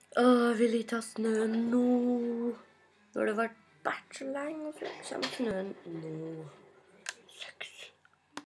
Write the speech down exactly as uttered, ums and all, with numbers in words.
Åh, vil ikke ha snøen nå. Nå har det vært, vært så lenge, og så kommer snøen nå.